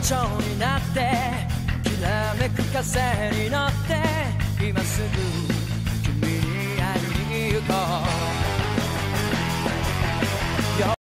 蝶になってきらめく風に乗って今すぐ君に会いに行こう